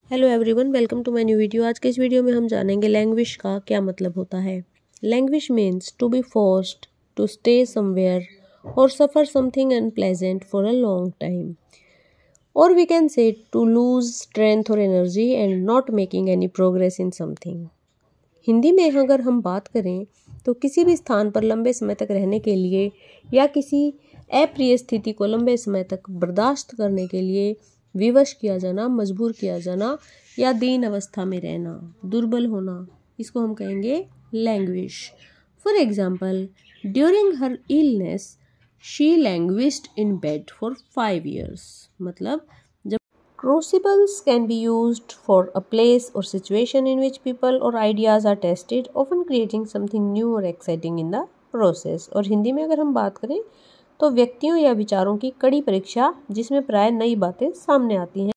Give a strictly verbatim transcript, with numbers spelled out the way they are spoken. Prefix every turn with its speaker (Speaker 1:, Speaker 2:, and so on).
Speaker 1: Hello everyone, welcome to my new video. आज के इस वीडियो में हम जानेंगे लैंग्विश का क्या मतलब होता है। Languish means to be forced to stay somewhere और suffer something unpleasant for a long time, और we can say to lose strength और energy and not making any progress in something. Hindi में अगर हम बात करें तो किसी भी स्थान पर लंबे समय तक रहने के लिए या किसी अप्रिय स्थिति को लंबे समय तक बर्दाश्त करने के लिए विवश किया जाना, मजबूर किया जाना या दीन अवस्था में रहना, दुर्बल होना, इसको हम कहेंगे languish. For example, during her illness she languished in bed for five years. मतलब जब crucibles can be used for a place or situation in which people or ideas are tested, often creating something new or exciting in the process। और हिंदी में अगर हम बात करें तो व्यक्तियों या विचारों की कड़ी परीक्षा, जिसमें प्राय नई बातें सामने आती हैं।